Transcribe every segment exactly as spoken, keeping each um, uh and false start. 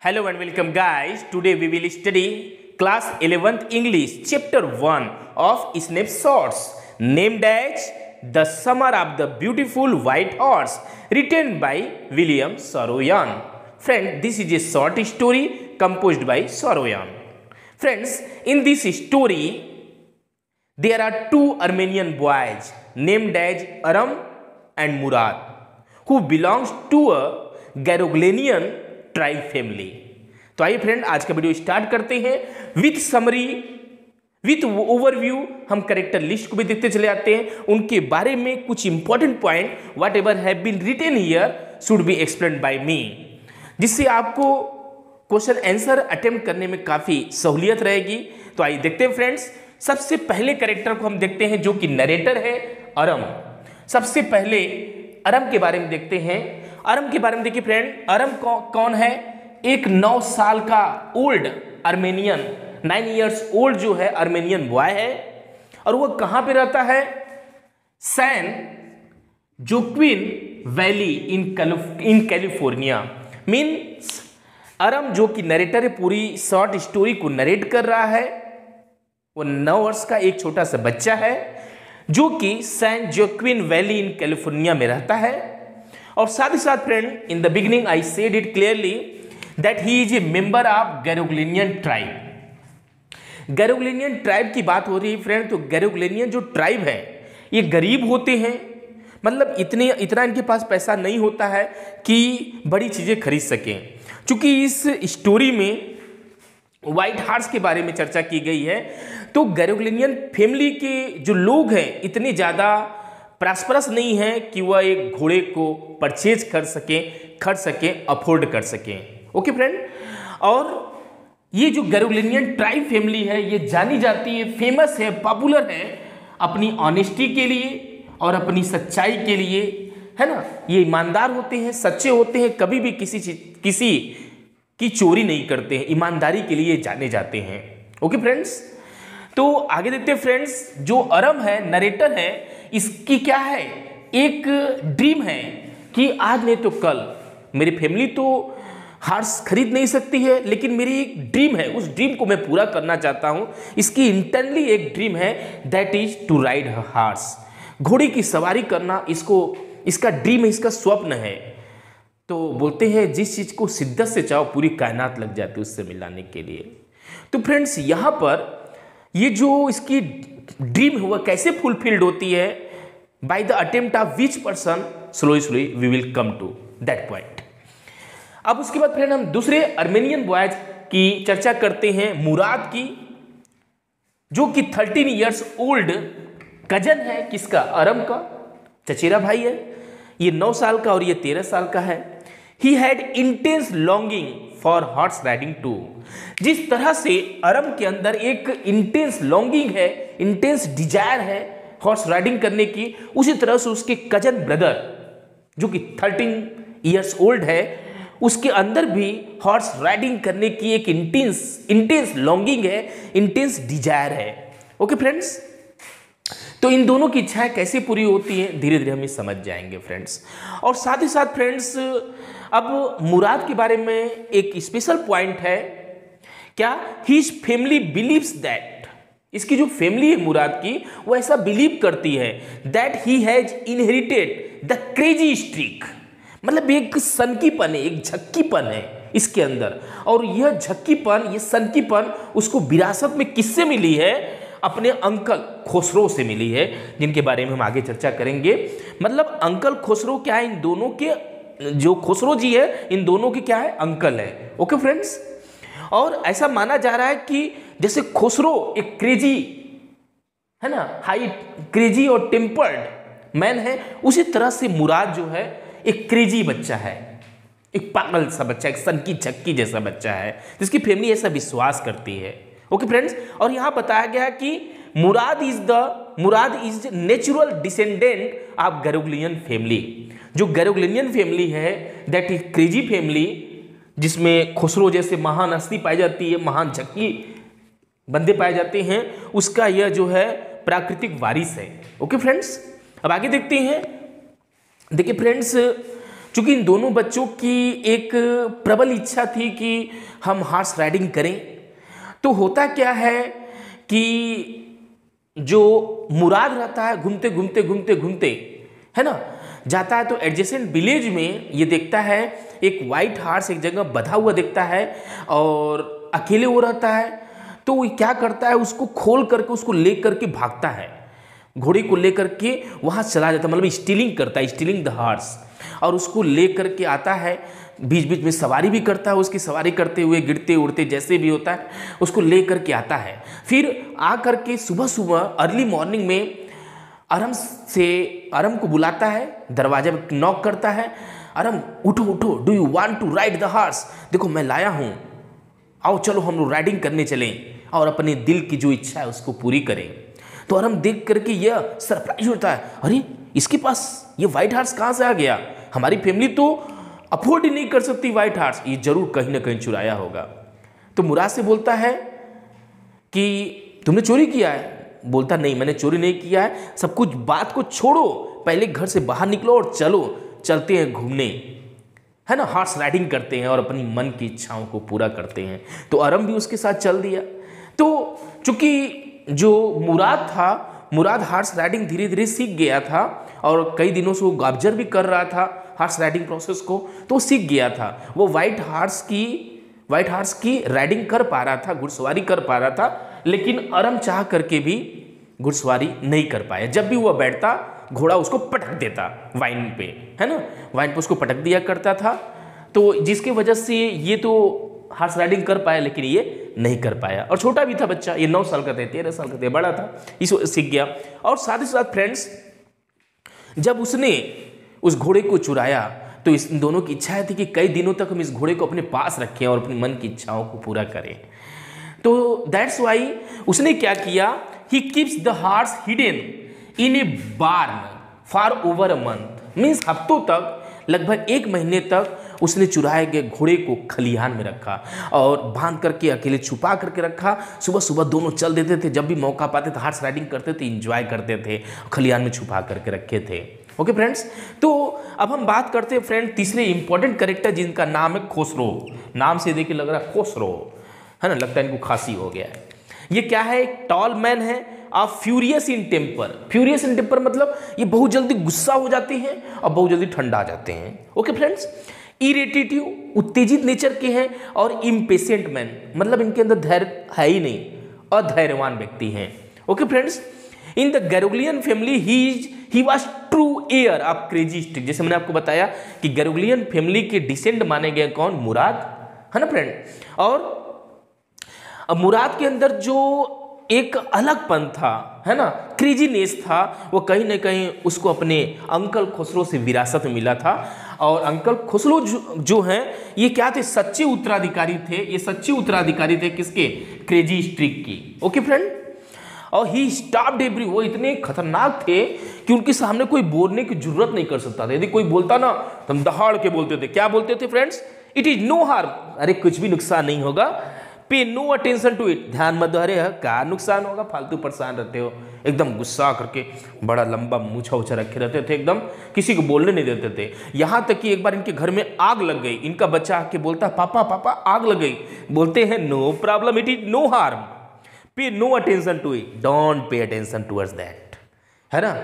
Hello and welcome guys. Today we will study class eleventh English chapter one of snapshots named as The Summer of the Beautiful White Horse written by William Saroyan. Friend, this is a short story composed by Saroyan. Friends, in this story there are two Armenian boys named as Aram and Murad who belongs to a Garoglenian tribe family. तो आइए friend आज का video start करते हैं with summary with overview. हम character list को भी देखते चले आते हैं, उनके बारे में कुछ important point whatever have been written here should be explained by me, जिससे आपको क्वेश्चन आंसर अटेम्प्ट करने में काफी सहूलियत रहेगी। तो आइए देखते हैं फ्रेंड्स। सबसे पहले कैरेक्टर को हम देखते हैं जो कि नरेटर है अरम। सबसे पहले अरम के बारे में देखते हैं। अरम के बारे में देखिए फ्रेंड, अरम कौन है? एक नौ साल का old Armenian, nine years old जो है आर्मेनियन बॉय है, और वो कहां पे रहता है? San Joaquin Valley in in California. Means Aram जो कि नरेटर है, पूरी शॉर्ट स्टोरी को नरेट कर रहा है, वो नौ वर्ष का एक छोटा सा बच्चा है जो कि San Joaquin Valley in California में रहता है। और साथ ही साथ friend, in the beginning I said it clearly that he is a member of Garoghlanian tribe. Garoghlanian tribe की बात हो रही है फ्रेंड, तो गैरोग्लेनियन जो ट्राइब है ये गरीब होते हैं, मतलब इतने इतना इनके पास पैसा नहीं होता है कि बड़ी चीजें खरीद सकें। चूंकि इस स्टोरी में व्हाइट हॉर्स के बारे में चर्चा की गई है, तो गैरोग्लेनियन फैमिली के जो लोग हैं इतने ज्यादा प्रॉस्परस नहीं है कि वह एक घोड़े को परचेज कर सके, खरीद सके, अफोर्ड कर सके। ओके फ्रेंड, और ये जो गैरोग्लेनियन ट्राइब फैमिली है ये जानी जाती है, फेमस है, पॉपुलर है अपनी ऑनेस्टी के लिए और अपनी सच्चाई के लिए, है ना। ये ईमानदार होते हैं, सच्चे होते हैं, कभी भी किसी चीज किसी की चोरी नहीं करते हैं, ईमानदारी के लिए जाने जाते हैं। ओके फ्रेंड्स, तो आगे देखते हैं फ्रेंड्स। जो अरम है, नरेटर है, इसकी क्या है? एक ड्रीम है कि आज नहीं तो कल मेरी फैमिली तो हॉर्स खरीद नहीं सकती है, लेकिन मेरी एक ड्रीम है, उस ड्रीम को मैं पूरा करना चाहता हूं। इसकी इंटरनली एक ड्रीम है, that is to ride horse. घोड़े की सवारी करना इसको इसका ड्रीम है, इसका स्वप्न है। तो बोलते हैं जिस चीज को शिद्दत से चाहो पूरी कायनात लग जाती है उससे मिलाने के लिए। तो फ्रेंड्स, यहां पर ये जो इसकी ड्रीम है वह कैसे फुलफिल्ड होती है? By the attempt of which person, slowly slowly we will come to that point. अब उसके बाद फ्रेंड हम दूसरे आर्मेनियन बॉयज की चर्चा करते हैं, मुराद की, जो कि थर्टीन इयर्स ओल्ड कजन है किसका? अरम का चचेरा भाई है। ये नौ साल का और ये तेरह साल का है। He had intense longing for horse riding too. जिस तरह से अरम के अंदर एक इंटेंस लॉन्गिंग है, इंटेंस डिजायर है हॉर्स राइडिंग करने की, उसी तरह से उसके कजन ब्रदर जो कि थर्टीन इयर्स ओल्ड है, उसके अंदर भी हॉर्स राइडिंग करने की एक इंटेंस इंटेंस लॉन्गिंग है, इंटेंस डिजायर है। ओके फ्रेंड्स, तो इन दोनों की इच्छाएं कैसे पूरी होती हैं धीरे धीरे हम ये समझ जाएंगे फ्रेंड्स। और साथ ही साथ फ्रेंड्स, अब मुराद के बारे में एक स्पेशल पॉइंट है, क्या? हिज फैमिली बिलीव्स दैट, इसकी जो फैमिली है मुराद की वो ऐसा बिलीव करती है that he has inherited the crazy streak. मतलब एक सनकीपन है, एक झक्कीपन है इसके अंदर, और यह झक्कीपन, ये सनकीपन उसको विरासत में किससे मिली है? अपने अंकल खुसरो से मिली है, जिनके बारे में हम आगे चर्चा करेंगे। मतलब अंकल खुसरो क्या है? इन दोनों के, जो खुसरो जी है इन दोनों के क्या है? अंकल है। ओके फ्रेंड्स, और ऐसा माना जा रहा है कि जैसे खुसरो एक क्रेजी है ना, हाई क्रेजी और टेम्पर्ड मैन है, उसी तरह से मुराद जो है एक क्रेजी बच्चा है, एक पागल सा बच्चा, एक सनकी झक्की जैसा बच्चा है, जिसकी फैमिली ऐसा विश्वास करती है। ओके फ्रेंड्स, और यहां बताया गया कि Mourad is the Mourad is natural descendant of Garoghlanian family. जो गैरोग्लेनियन फैमिली है दैट इज क्रेजी फैमिली, जिसमें खुसरो जैसे महान हस्ती पाई जाती है, महान झक्की बंदे पाए जाते हैं, उसका यह जो है प्राकृतिक वारिस है। ओके फ्रेंड्स, अब आगे देखते हैं। देखिए फ्रेंड्स, चूंकि इन दोनों बच्चों की एक प्रबल इच्छा थी कि हम हॉर्स राइडिंग करें, तो होता क्या है कि जो मुराद रहता है घूमते घूमते घूमते घूमते है ना जाता है, तो एडजेसेंट विलेज में ये देखता है एक वाइट हार्स एक जगह बंधा हुआ देखता है और अकेले वो रहता है। तो वो क्या करता है, उसको खोल करके उसको ले करके भागता है, घोड़े को लेकर के वहाँ चला जाता है, मतलब स्टीलिंग करता है, स्टीलिंग द हार्स, और उसको ले करके आता है, बीच बीच में सवारी भी करता है, उसकी सवारी करते हुए गिरते उड़ते जैसे भी होता है उसको ले करके आता है। फिर आ करके सुबह सुबह अर्ली मॉर्निंग में अरम से अरम को बुलाता है, दरवाजे पर नॉक करता है, अरम उठो उठो, do you want to ride the horse, देखो मैं लाया हूँ, आओ चलो हम लोग राइडिंग करने चलें और अपने दिल की जो इच्छा है उसको पूरी करें। तो अरम देख करके यह सरप्राइज होता है, अरे इसके पास ये व्हाइट हार्स कहाँ से आ गया, हमारी फैमिली तो अफोर्ड ही नहीं कर सकती व्हाइट हार्स, ये जरूर कहीं ना कहीं चुराया होगा। तो मुराद से बोलता है कि तुमने चोरी किया है, बोलता नहीं मैंने चोरी नहीं किया है, सब कुछ बात को छोड़ो, पहले घर से बाहर निकलो और चलो चलते हैं घूमने, है ना, हॉर्स राइडिंग करते हैं और अपनी मन की इच्छाओं को पूरा करते हैं। तो अरम भी उसके साथ चल दिया। तो चूंकि जो मुराद था, मुराद हॉर्स राइडिंग धीरे धीरे सीख गया था और कई दिनों से वो ऑब्जर्व भी कर रहा था हॉर्स राइडिंग प्रोसेस को, तो वो सीख गया था, वो व्हाइट हॉर्स की व्हाइट हॉर्स की राइडिंग कर पा रहा था, घुड़सवारी कर पा रहा था। लेकिन अरम चाह करके भी घुड़सवारी नहीं कर पाया, जब भी वह बैठता घोड़ा उसको पटक देता वाइन पे, है ना, वाइन पे उसको पटक दिया करता था। तो जिसकी वजह से ये तो हॉर्स राइडिंग कर पाया लेकिन ये नहीं कर पाया, और छोटा भी था बच्चा, ये नौ साल का था, तेरह साल का था, बड़ा था, इसको सीख गया। और साथ ही साथ फ्रेंड्स, जब उसने उस घोड़े को चुराया तो इस दोनों की इच्छा थी कि कई दिनों तक हम इस घोड़े को अपने पास रखें और अपने मन की इच्छाओं को पूरा करें। तो दैट्स वाई उसने क्या किया, he keeps the horse hidden in a barn for over a month, means हफ्तों तक, लगभग एक महीने तक उसने चुराए गए घोड़े को खलिहान में रखा और बांध करके अकेले छुपा करके रखा। सुबह सुबह दोनों चल देते थे, जब भी मौका पाते थे हॉर्स राइडिंग करते थे, इंजॉय करते थे, खलिहान में छुपा करके रखे थे। ओके फ्रेंड्स, तो अब हम बात करते हैं फ्रेंड तीसरे इंपॉर्टेंट कैरेक्टर जिनका नाम है खोसरो। नाम से देखिए लग रहा है खोसरो, है ना, लगता है इनको खांसी हो गया है। ये क्या है, एक टॉल मैन है, आप furious in temper. Furious in temper मतलब ये बहुत जल्दी गुस्सा हो जाते हैं और बहुत जल्दी ठंडा जाते हैं। ओके फ्रेंड्स, इरिटेटिव, उत्तेजित नेचर के हैं, और इम्पेशेंट मैन मतलब इनके अंदर धैर्य है ही नहीं, अधैर्यवान व्यक्ति हैं। Okay friends, in the Garoghlanian family he is he was true heir of crazy streak. जैसे मैंने आपको बताया कि गैरोग्लियन फैमिली के डिसेंड माने गए कौन, मुराद, है ना फ्रेंड। और अब मुराद के अंदर जो एक अलगपन था, है ना, क्रेजीनेस था, वो कहीं ना कहीं उसको अपने अंकल खुसरो से विरासत में मिला था। और अंकल खुसरो जो, जो हैं ये क्या थे, सच्चे उत्तराधिकारी थे, ये सच्चे उत्तराधिकारी थे किसके, क्रेजी स्ट्रिक की। ओके फ्रेंड, और ही स्टॉप्ड एवरी, वो इतने खतरनाक थे कि उनके सामने कोई बोलने की जरूरत नहीं कर सकता था। यदि कोई बोलता ना तो हम दहाड़ के बोलते थे। क्या बोलते थे friends, it is no harm, अरे कुछ भी नुकसान नहीं होगा, पे नो अटेंशन टू इट, ध्यान मत दो, अरे क्या नुकसान होगा, फालतू परेशान रहते हो। एकदम गुस्सा करके बड़ा लंबा मूछा उछा रखे रहते थे, एकदम किसी को बोलने नहीं देते थे। यहाँ तक कि एक बार इनके घर में आग लग गई, इनका बच्चा आके बोलता पापा पापा आग लग गई, बोलते हैं no problem, it is no harm, pay no attention to it, don't pay attention towards that, है ना।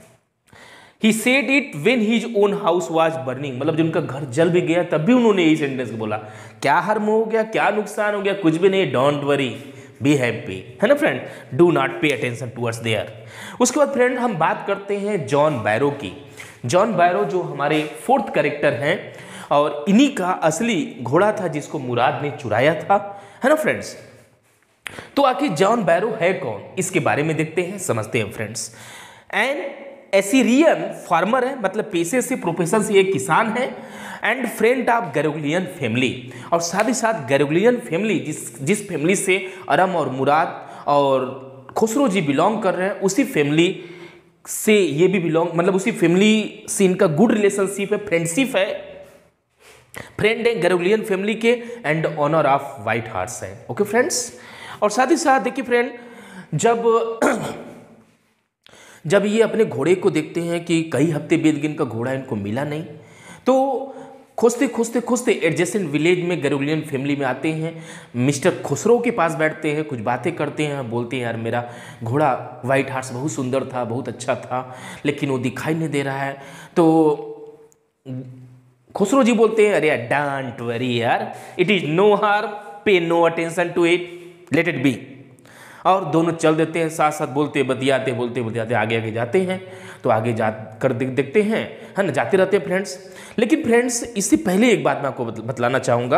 He said it when his own house was burning, मतलब जब उनका घर जल भी गया तब भी उन्होंने यही सेंटेंस बोला, क्या हार्म हो गया, क्या नुकसान हो गया, कुछ भी नहीं, डोंट वरी, बी हैप्पी, है ना friend, do not pay attention towards there. उसके बाद फ्रेंड हम बात करते हैं जॉन बैरो की। जॉन बैरो जो हमारे फोर्थ कैरेक्टर हैं और इन्हीं का असली घोड़ा था जिसको मुराद ने चुराया था, है ना फ्रेंड्स। तो आखिर जॉन बैरो है कौन, इसके बारे में देखते हैं, समझते हैं फ्रेंड्स। एन एसीरियन फार्मर है, मतलब पेशे से प्रोफेशन से एक किसान है, and friend of Garoghlanian family, और साथ ही साथ गैरोग्लियन फैमिली जिस जिस फैमिली से अरम और मुराद और खुसरो जी बिलोंग कर रहे हैं, उसी फैमिली से ये भी बिलोंग, मतलब उसी फैमिली से इनका गुड रिलेशनशिप है, फ्रेंडशिप है, फ्रेंड है गैरोग्लियन फैमिली के, and owner of white horse है। ओके फ्रेंड्स, और साथ ही साथ देखिए फ्रेंड, जब जब ये अपने घोड़े को देखते हैं कि कई हफ्ते बीत गए, इनका घोड़ा इनको मिला नहीं, तो खोजते खोजते खोजते एडजेसेंट विलेज में गैरोलियन फैमिली में आते हैं। मिस्टर खुसरो के पास बैठते हैं, कुछ बातें करते हैं, बोलते हैं यार मेरा घोड़ा वाइट हार्स बहुत सुंदर था, बहुत अच्छा था, लेकिन वो दिखाई नहीं दे रहा है। तो खुसरो जी बोलते हैं अरे यार डोंट वरी यार, it is no harm, pay no attention to it, let it be. और दोनों चल देते हैं, साथ साथ बोलते बतियाते बोलते बतियाते आगे आगे जाते हैं। तो आगे जा कर देख देखते हैं, है ना, जाते रहते हैं फ्रेंड्स। लेकिन फ्रेंड्स इससे पहले एक बात मैं आपको बतलाना चाहूँगा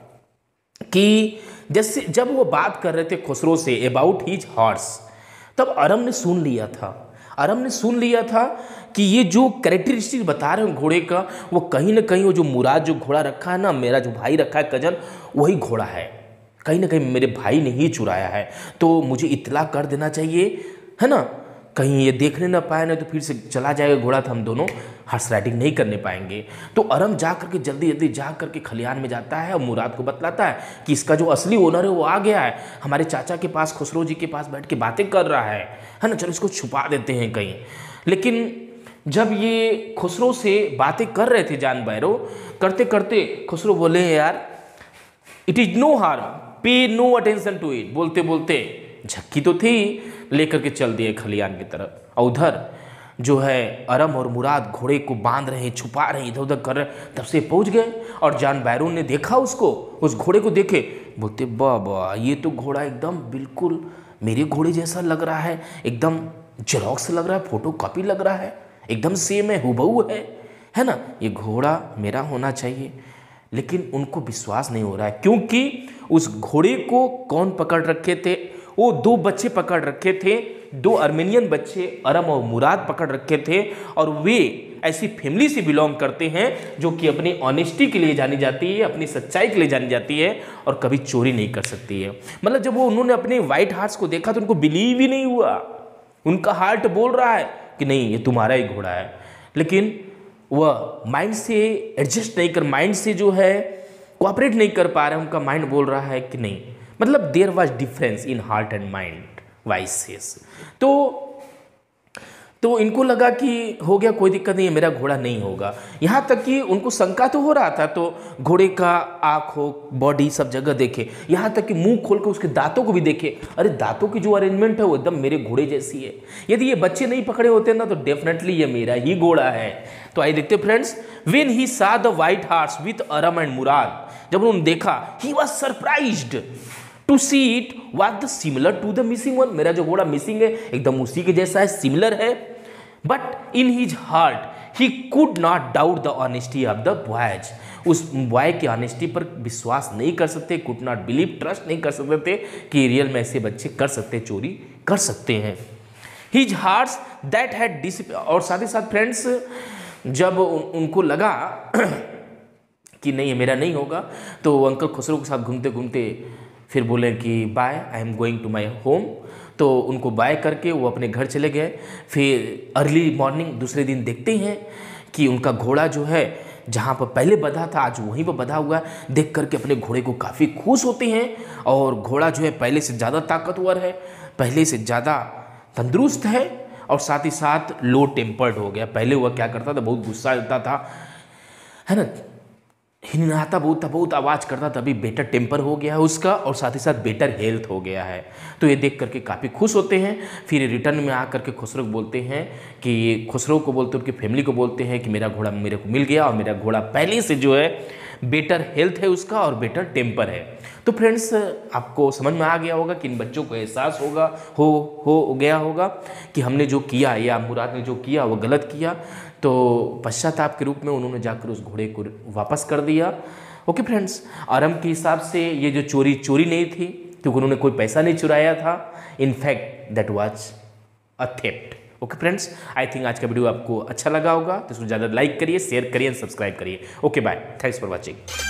कि जैसे जब वो बात कर रहे थे Khusro say about his horse, तब अरम ने सुन लिया था अरम ने सुन लिया था कि ये जो कैरेक्टरिस्टिक बता रहे हैं घोड़े का, वो कहीं ना कहीं वो जो मुराद जो घोड़ा रखा है ना, मेरा जो भाई रखा है कजन, वही घोड़ा है, कहीं ना कहीं मेरे भाई ने ही चुराया है। तो मुझे इत्तला कर देना चाहिए, है ना, कहीं ये देखने ना पाए, नहीं तो फिर से चला जाएगा घोड़ा, तो हम दोनों हॉर्स राइडिंग नहीं करने पाएंगे। तो अरम जा करके जल्दी जल्दी जा करके खलियान में जाता है और मुराद को बतलाता है कि इसका जो असली ओनर है वो आ गया है, हमारे चाचा के पास, खुसरो जी के पास बैठ के बातें कर रहा है है ना, चलो इसको छुपा देते हैं कहीं। लेकिन जब ये खुसरो से बातें कर रहे थे जान बैरो, करते करते खुसरो बोले यार it is no harm, pay no attention to it, बोलते बोलते झक्की तो थी, लेकर के चल दिए खलियान की तरफ। और उधर जो है अरम और मुराद घोड़े को बांध रहे हैं, छुपा रहे हैं, इधर उधर कर रहे हैं, तब से पहुंच गए। और जान बैरून ने देखा उसको, उस घोड़े को देखे, बोलते बाबा ये तो घोड़ा एकदम बिल्कुल मेरे घोड़े जैसा लग रहा है, एकदम जेरॉक्स लग रहा है, फोटो कॉपी लग रहा है, एकदम सेम है, हुबहू है है ना, ये घोड़ा मेरा होना चाहिए। लेकिन उनको विश्वास नहीं हो रहा है, क्योंकि उस घोड़े को कौन पकड़ रखे थे, वो दो बच्चे पकड़ रखे थे, दो अर्मेनियन बच्चे अरम और मुराद पकड़ रखे थे। और वे ऐसी फैमिली से बिलोंग करते हैं जो कि अपनी ऑनेस्टी के लिए जानी जाती है, अपनी सच्चाई के लिए जानी जाती है, और कभी चोरी नहीं कर सकती है। मतलब जब वो उन्होंने अपने वाइट हार्स को देखा तो उनको बिलीव ही नहीं हुआ, उनका हार्ट बोल रहा है कि नहीं ये तुम्हारा ही घोड़ा है, लेकिन वह माइंड से एडजस्ट नहीं कर, माइंड से जो है कोऑपरेट नहीं कर पा रहे, उनका माइंड बोल रहा है कि नहीं, मतलब there was difference in heart and mind voices. तो तो इनको लगा कि हो गया, कोई दिक्कत नहीं है, मेरा घोड़ा नहीं होगा। यहाँ तक कि उनको शंका तो हो रहा था, तो घोड़े का आँख हो, बॉडी सब जगह देखे, यहाँ तक कि मुंह खोल के उसके दांतों को भी देखे, अरे दांतों की जो अरेंजमेंट है वो एकदम मेरे घोड़े जैसी है। यदि ये बच्चे नहीं पकड़े होते ना तो डेफिनेटली ये मेरा ही घोड़ा है। तो आइए देखते friends, when he saw the white horse with Aram and Mourad, जब उन्होंने देखा, he was surprised to see it was the similar to the missing one, मेरा जो घोड़ा मिसिंग है एकदम उसी के जैसा है, सिमिलर है। But in his heart he could not doubt the honesty of the boys, उस बॉय की ऑनेस्टी पर विश्वास नहीं कर सकते, कुड नॉट बिलीव, ट्रस्ट नहीं कर सकते थे कि रियल में ऐसे बच्चे कर सकते, चोरी कर सकते हैं। His hearts that had discipline, और साथ ही साथ फ्रेंड्स जब उनको लगा कि नहीं ये मेरा नहीं होगा, तो अंकल खुसरो के साथ घूमते घूमते फिर बोले कि bye, I am going to my home. तो उनको बाय करके वो अपने घर चले गए। फिर अर्ली मॉर्निंग दूसरे दिन देखते हैं कि उनका घोड़ा जो है जहाँ पर पहले बंधा था आज वहीं पर बंधा हुआ है। देख करके अपने घोड़े को काफ़ी खुश होते हैं, और घोड़ा जो है पहले से ज़्यादा ताकतवर है, पहले से ज़्यादा तंदुरुस्त है, और साथ ही साथ लो टेम्पर्ड हो गया। पहले वह क्या करता था, बहुत गुस्सा आता था, है ना, हिनहाता बहुत था, बहुत आवाज़ करता था, अभी बेटर टेम्पर हो गया है उसका, और साथ ही साथ बेटर हेल्थ हो गया है। तो ये देख करके काफ़ी खुश होते हैं। फिर रिटर्न में आ करके खुसरो को बोलते हैं कि खुसरो को बोलते उनकी फैमिली को बोलते हैं कि मेरा घोड़ा मेरे को मिल गया, और मेरा घोड़ा पहले से जो है बेटर हेल्थ है उसका और बेटर टेम्पर है। तो फ्रेंड्स आपको समझ में आ गया होगा कि इन बच्चों को एहसास होगा हो हो गया होगा कि हमने जो किया या मुराद ने जो किया वो गलत किया। तो पश्चाताप के रूप में उन्होंने जाकर उस घोड़े को वापस कर दिया। ओके फ्रेंड्स, अरम के हिसाब से ये जो चोरी चोरी नहीं थी, क्योंकि उन्होंने कोई पैसा नहीं चुराया था, in fact that was a theft. Okay friends, I think आज का वीडियो आपको अच्छा लगा होगा, तो इसको ज़्यादा लाइक करिए, शेयर करिए, सब्सक्राइब करिए। Okay bye, thanks for watching.